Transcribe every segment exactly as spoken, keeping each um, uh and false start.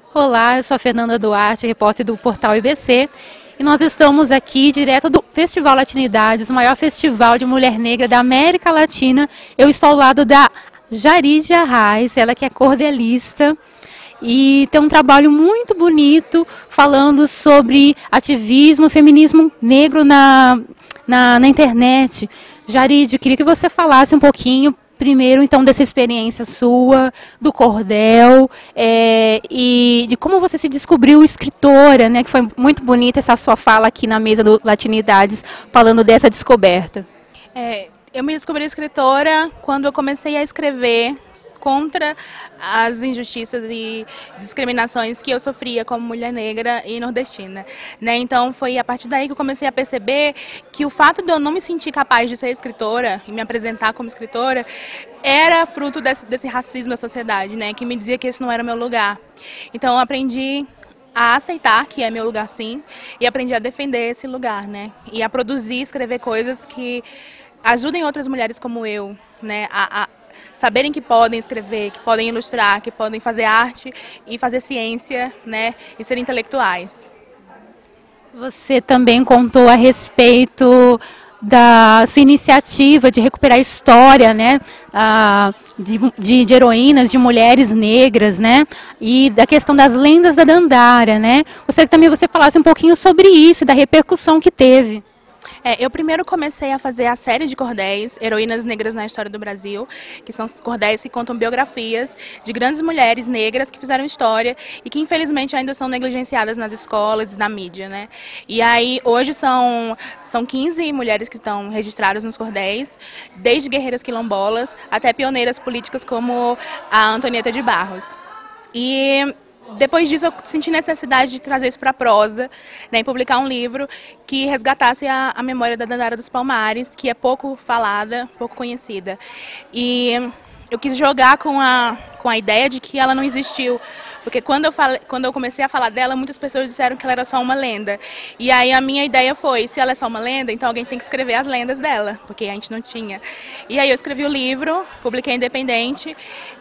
Olá, eu sou a Fernanda Duarte, repórter do portal I B C, e nós estamos aqui direto do Festival Latinidades, o maior festival de mulher negra da América Latina. Eu estou ao lado da Jarídia Arraes, ela que é cordelista e tem um trabalho muito bonito falando sobre ativismo, feminismo negro na, na, na internet. Jarídia, eu queria que você falasse um pouquinho primeiro, então, dessa experiência sua, do cordel, é, e de como você se descobriu escritora, né? Que foi muito bonita essa sua fala aqui na mesa do Latinidades, falando dessa descoberta. É, eu me descobri escritora quando eu comecei a escrever contra as injustiças e discriminações que eu sofria como mulher negra e nordestina, né? Então foi a partir daí que eu comecei a perceber que o fato de eu não me sentir capaz de ser escritora e me apresentar como escritora era fruto desse, desse racismo da sociedade, né? Que me dizia que esse não era o meu lugar. Então eu aprendi a aceitar que é meu lugar, sim, e aprendi a defender esse lugar, né? E a produzir, escrever coisas que ajudem outras mulheres como eu, né? A, a saberem que podem escrever, que podem ilustrar, que podem fazer arte e fazer ciência, né? E ser intelectuais. Você também contou a respeito da sua iniciativa de recuperar a história, né, de, de, de heroínas, de mulheres negras, né, e da questão das lendas da Dandara, né. Gostaria que também você falasse um pouquinho sobre isso, da repercussão que teve. É, eu primeiro comecei a fazer a série de cordéis, Heroínas Negras na História do Brasil, que são cordéis que contam biografias de grandes mulheres negras que fizeram história e que infelizmente ainda são negligenciadas nas escolas e na mídia, né? E aí hoje são, são quinze mulheres que estão registradas nos cordéis, desde guerreiras quilombolas até pioneiras políticas como a Antonieta de Barros. E depois disso, eu senti necessidade de trazer isso para a prosa, né, e publicar um livro que resgatasse a, a memória da Dandara dos Palmares, que é pouco falada, pouco conhecida. E eu quis jogar com a, com a ideia de que ela não existiu, porque quando eu, falei, quando eu comecei a falar dela, muitas pessoas disseram que ela era só uma lenda. E aí a minha ideia foi, se ela é só uma lenda, então alguém tem que escrever as lendas dela, porque a gente não tinha. E aí eu escrevi o livro, publiquei independente,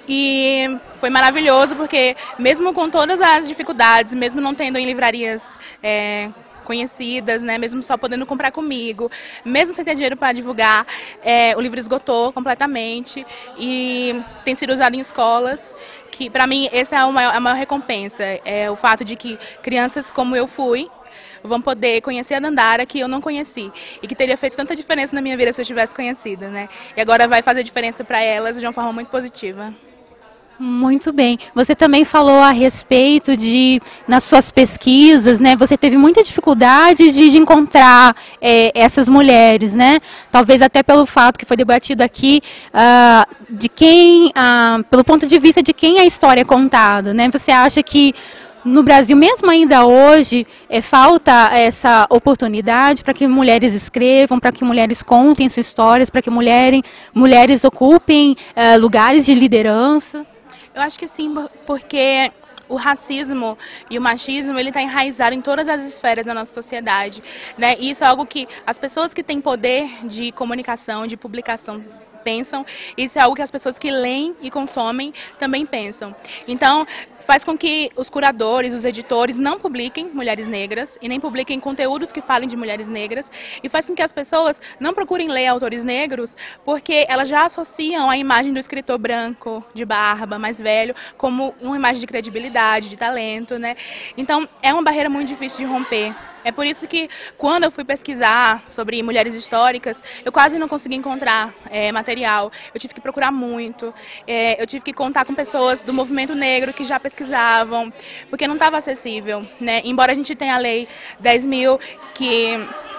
e foi maravilhoso, porque mesmo com todas as dificuldades, mesmo não tendo em livrarias é, conhecidas, né, mesmo só podendo comprar comigo, mesmo sem ter dinheiro para divulgar, é, o livro esgotou completamente e tem sido usado em escolas, que para mim essa é a maior, a maior recompensa, é o fato de que crianças como eu fui vão poder conhecer a Dandara que eu não conheci e que teria feito tanta diferença na minha vida se eu tivesse conhecido, né? E agora vai fazer diferença para elas de uma forma muito positiva. Muito bem. Você também falou a respeito de, nas suas pesquisas, né, você teve muita dificuldade de, de encontrar é, essas mulheres, né? Talvez até pelo fato que foi debatido aqui, uh, de quem, uh, pelo ponto de vista de quem a história é contada, né? Você acha que no Brasil, mesmo ainda hoje, é, falta essa oportunidade para que mulheres escrevam, para que mulheres contem suas histórias, para que mulheres, mulheres ocupem uh, lugares de liderança? Eu acho que sim, porque o racismo e o machismo, ele está enraizado em todas as esferas da nossa sociedade, né? E isso é algo que as pessoas que têm poder de comunicação, de publicação, pensam, isso é algo que as pessoas que leem e consomem também pensam. Então, faz com que os curadores, os editores não publiquem mulheres negras e nem publiquem conteúdos que falem de mulheres negras, e faz com que as pessoas não procurem ler autores negros porque elas já associam a imagem do escritor branco, de barba, mais velho, como uma imagem de credibilidade, de talento, né? Então, é uma barreira muito difícil de romper. É por isso que, quando eu fui pesquisar sobre mulheres históricas, eu quase não consegui encontrar é, material. Eu tive que procurar muito, é, eu tive que contar com pessoas do movimento negro que já pesquisavam, porque não estava acessível, né? Embora a gente tenha a lei dez mil, que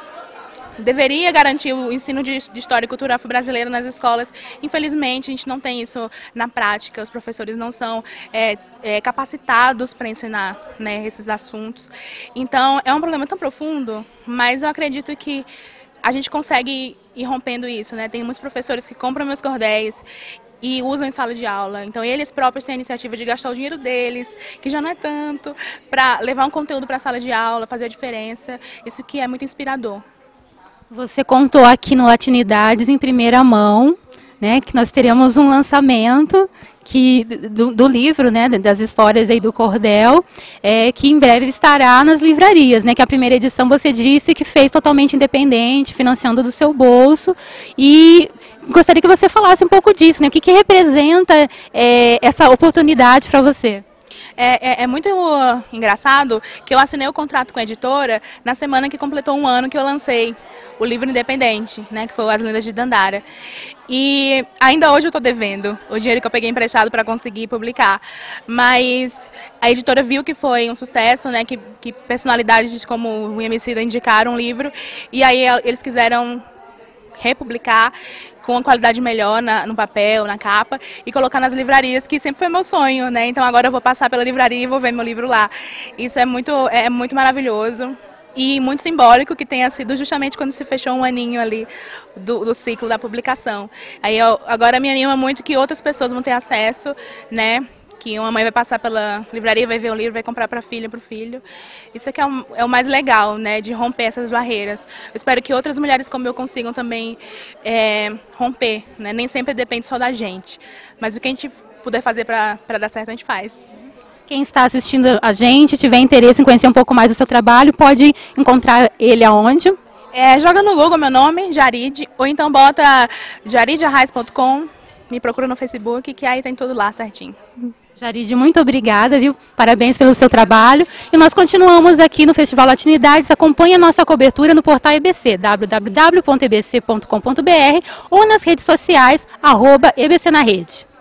deveria garantir o ensino de história e cultura afro-brasileira nas escolas, infelizmente a gente não tem isso na prática, os professores não são é, é, capacitados para ensinar, né, esses assuntos. Então é um problema tão profundo, mas eu acredito que a gente consegue ir rompendo isso, né? Tem muitos professores que compram meus cordéis e usam em sala de aula, então eles próprios têm a iniciativa de gastar o dinheiro deles, que já não é tanto, para levar um conteúdo para a sala de aula, fazer a diferença, isso que é muito inspirador. Você contou aqui no Latinidades em primeira mão, né, que nós teremos um lançamento que, do, do livro, né, das histórias aí do Cordel, é, que em breve estará nas livrarias, né, que a primeira edição você disse que fez totalmente independente, financiando do seu bolso, e gostaria que você falasse um pouco disso, né, o que, que representa é, essa oportunidade para você? É, é, é muito uh, engraçado que eu assinei o contrato com a editora na semana que completou um ano que eu lancei o livro independente, né, que foi As Lendas de Dandara. E ainda hoje eu estou devendo o dinheiro que eu peguei emprestado para conseguir publicar. Mas a editora viu que foi um sucesso, né, que, que personalidades como o Emicida indicaram o livro, e aí eles quiseram republicar com uma qualidade melhor na, no papel, na capa, e colocar nas livrarias, que sempre foi meu sonho, né? Então agora eu vou passar pela livraria e vou ver meu livro lá. Isso é muito, é muito maravilhoso e muito simbólico que tenha sido justamente quando se fechou um aninho ali do, do ciclo da publicação. Aí eu, agora me anima muito que outras pessoas vão ter acesso, né? Que uma mãe vai passar pela livraria, vai ver o livro, vai comprar para a filha, para o filho. Isso é que é o, é o mais legal, né, de romper essas barreiras. Eu espero que outras mulheres como eu consigam também é, romper, né? Nem sempre depende só da gente, mas o que a gente puder fazer para dar certo, a gente faz. Quem está assistindo a gente, tiver interesse em conhecer um pouco mais do seu trabalho, pode encontrar ele aonde? É, joga no Google meu nome, Jaride, ou então bota jaride arraes ponto com, me procura no Facebook, que aí tem tudo lá certinho. Jaride, muito obrigada, viu? Parabéns pelo seu trabalho. E nós continuamos aqui no Festival Latinidades. Acompanhe a nossa cobertura no portal E B C, w w w ponto e b c ponto com ponto b r, ou nas redes sociais, arroba E B C na Rede.